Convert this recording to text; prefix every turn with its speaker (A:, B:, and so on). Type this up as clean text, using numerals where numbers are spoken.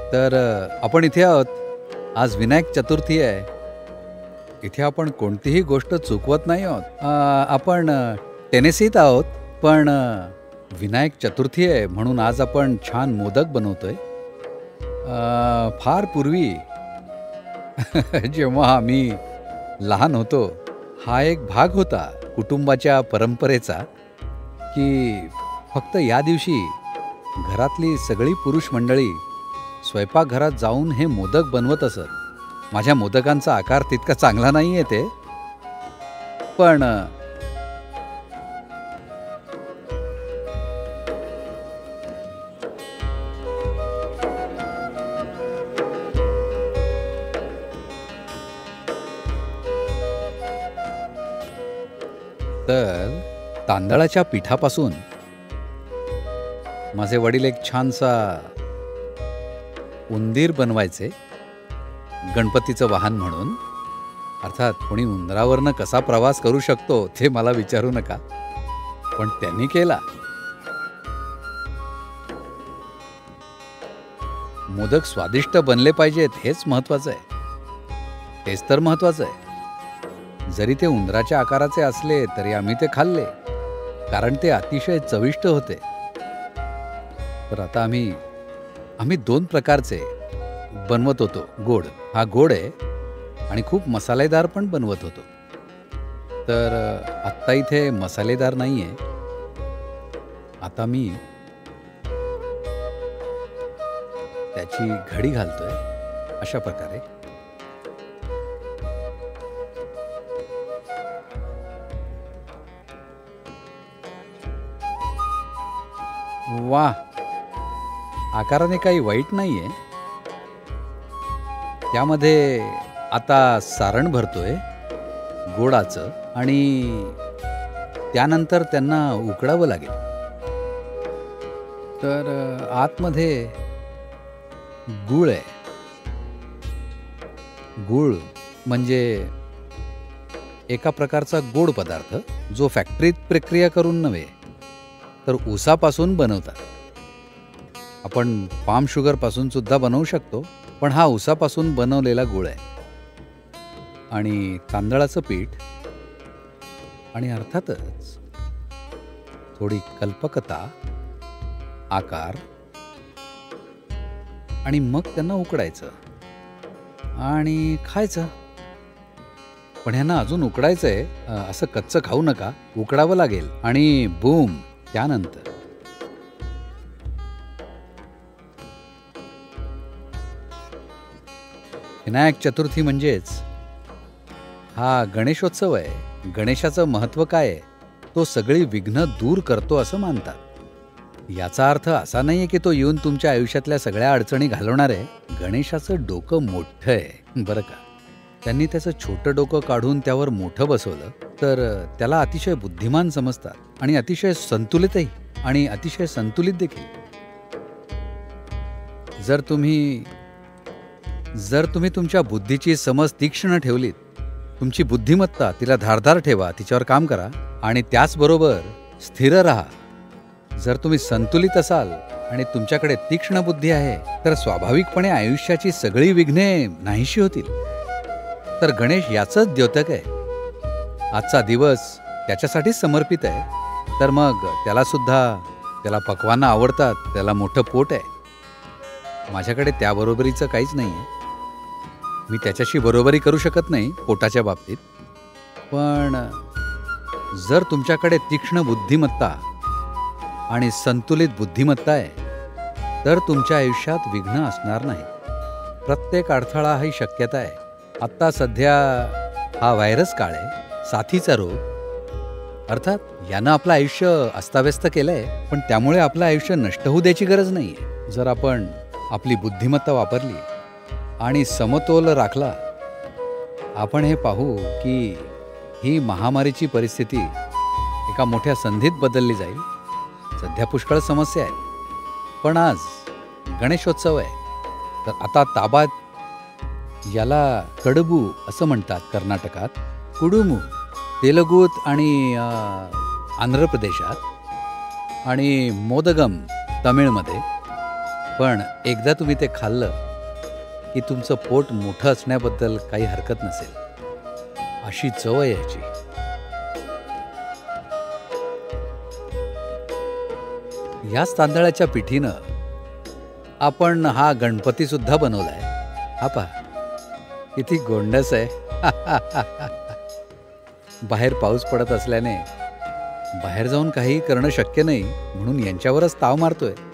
A: तर आपण इथे आहोत. आज विनायक चतुर्थी आहे. इथे आपण कोणतीही गोष्ट चुकवत नाही आहोत. आपण टेनेसीत आहोत, पण विनायक चतुर्थी आहे म्हणून आज आपण छान मोदक बनवतोय. फार पूर्वी जेव्हा आम्ही लहान होतो, हा एक भाग होता कुटुंबाच्या परंपरेचा की फक्त या दिवशी घरातली सगळी पुरुष मंडळी स्वयंपाकघरात जाऊन हे मोदक बनवत असत. माझ्या मोदकांचा आकार तितका चांगला नाही आहे ते, पण तर तांदळाच्या पिठापासून माझे वडील एक छानसा उंदीर बनवायचे गणपतीचं वाहन म्हणून. अर्थात कोणी उंदरावरनं कसा प्रवास करू शकतो ते मला विचारू नका, पण त्यांनी केला. मोदक स्वादिष्ट बनले पाहिजेत हेच महत्वाचं आहे. तेच तर महत्वाचं आहे. जरी ते उंदराच्या आकाराचे असले तरी आम्ही ते खाल्ले, कारण ते अतिशय चविष्ट होते. तर आता आम्ही 2 प्रकारचे बनवत होतो. गोड, हा गोड आहे, आणि खूप मसालेदार पण बनवत होतो. तर आत्ता इथे मसालेदार नाही आहे. आता मी त्याची घडी घालतोय अशा प्रकारे. वाह, आकाराने काही वाईट नाहीये. त्यामध्ये आता सारण भरतोय गोडाचं, आणि त्यानंतर त्यांना उकडावं लागेल. तर आतमध्ये गूळ आहे. गूळ म्हणजे एका प्रकारचा गोड पदार्थ जो फॅक्टरीत प्रक्रिया करून नव्हे तर ऊसापासून बनवतात. आपण पाम शुगरपासून सुद्धा बनवू शकतो, पण हा ऊसापासून बनवलेला गूळ आहे. आणि तांदळाचं पीठ, आणि अर्थातच थोडी कल्पकता, आकार, आणि मग त्यांना उकडायचं आणि खायचं. पण ह्यांना अजून उकडायचंय, असं कच्चं खाऊ नका, उकडावं लागेल. आणि बूम, त्यानंतर विनायक चतुर्थी म्हणजेच हा गणेशोत्सव आहे. गणेशाचं महत्त्व काय आहे? तो सगळी विघ्न दूर करतो असं मानतात. याचा अर्थ असा नाहीये की तो येऊन तुमच्या आयुष्यातल्या सगळ्या अडचणी घालवणार आहे. गणेशाचं डोकं मोठं आहे बरं का. त्यांनी त्याचं छोटं डोकं काढून त्यावर मोठं बसवलं तर त्याला अतिशय बुद्धिमान समजतात, आणि अतिशय संतुलितही, आणि अतिशय संतुलित देखील. जर तुम्ही तुमच्या बुद्धीची समज तीक्ष्ण ठेवलीत, तुमची बुद्धिमत्ता तिला धारदार ठेवा, तिच्यावर काम करा, आणि त्याचबरोबर स्थिर राहा. जर तुम्ही संतुलित असाल आणि तुमच्याकडे तीक्ष्ण बुद्धी आहे तर स्वाभाविकपणे आयुष्याची सगळी विघ्ने नाहीशी होतील. तर गणेश याचंच द्योतक आहे. आजचा दिवस त्याच्यासाठीच समर्पित आहे. तर मग त्याला पक्वानं आवडतात, त्याला मोठं पोट आहे. माझ्याकडे त्याबरोबरीचं काहीच नाही आहे. मी त्याच्याशी बरोबरी करू शकत नाही पोटाच्या बाबतीत. पण जर तुमच्याकडे तीक्ष्ण बुद्धिमत्ता आणि संतुलित बुद्धिमत्ता आहे तर तुमच्या आयुष्यात विघ्न असणार नाही. प्रत्येक अडथळा ही शक्यता आहे. आत्ता सध्या हा व्हायरस काळ आहे, साथीचा रोग. अर्थात यानं आपलं आयुष्य अस्ताव्यस्त केलंय, पण त्यामुळे आपलं आयुष्य नष्ट होऊ द्यायची गरज नाही आहे. जर आपण आपली बुद्धिमत्ता वापरली आणि समतोल राखला, आपण हे पाहू की ही महामारीची परिस्थिती एका मोठ्या संधीत बदलली जाईल. सध्या पुष्कळ समस्या आहेत, पण आज गणेशोत्सव आहे. तर आता ताबात याला कडबू असं म्हणतात कर्नाटकात, कुडुमू तेलुगूत आणि आंध्र प्रदेशात, आणि मोदगम तमिळमध्ये. पण एकदा तुम्ही ते खाल्लं की तुमचं पोट मोठं असण्याबद्दल काही हरकत नसेल. अशी चव आहे याची. याच तांदळाच्या पिठीनं आपण हा गणपती सुद्धा बनवलाय. हा पहा किती गोंडस आहे. बाहेर पाऊस पडत असल्याने बाहेर जाऊन काही करणं शक्य नाही, म्हणून यांच्यावरच ताव मारतोय.